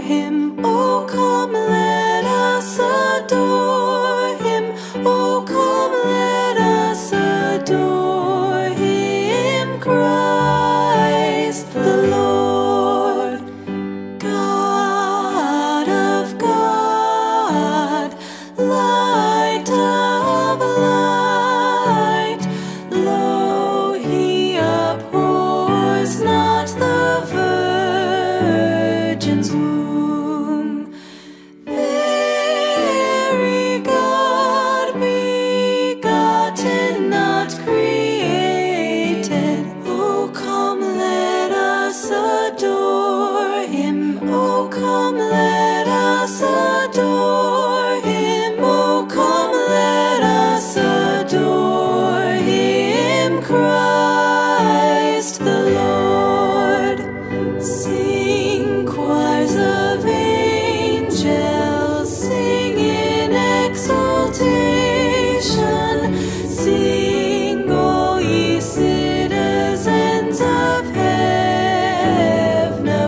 him. Oh, come, let us adore him. Oh, come, let us adore him. Christ the Lord, God of God, light of light. Lo, he abhors not the virgin's womb. Very God begotten, not created. Oh, come, let us adore him. Oh, come, let us adore him. Oh, come, let us adore him. Christ the Lord. Sing, choirs of angels, sing in exultation. Sing, all ye citizens of heaven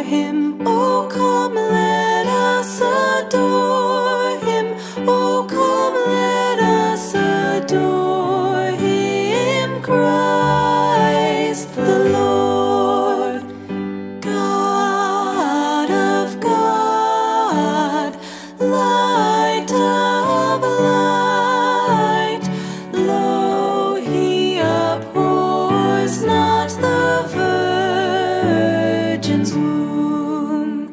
him. Oh, come, let us adore him. Oh, come, let us adore him. Christ the Lord, God of God, light of light. Lo, he abhors not the virgin's womb.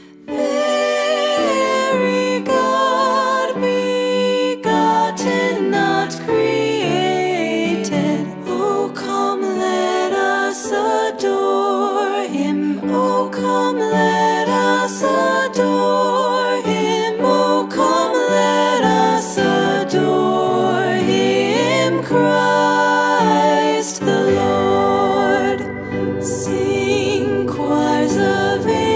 Very God, begotten, not created. Oh, come, let us adore him. Oh, come, let us adore him. Oh, come, let us adore him. Christ the Lord. Sing, choirs of angels.